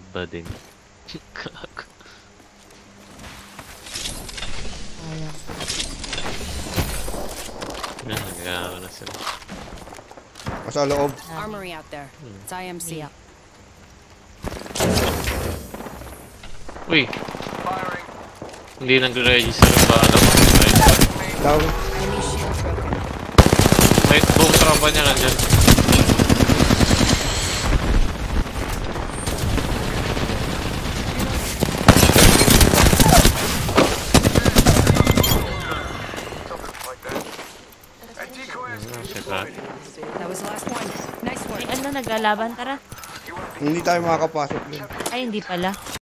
ba din? Kago. Ayan. Nagagawa na sila. Sa loob. Armory out there. It's IMC. Iyak. Uy! Hindi nag-register ba alam mo? Down. Enemy shield broken. May buong tropa niya nandyan. That was the last one. Nice work. May ano, naglalaban, tara. Hindi tayo makakapasok dun. Ay, hindi pala.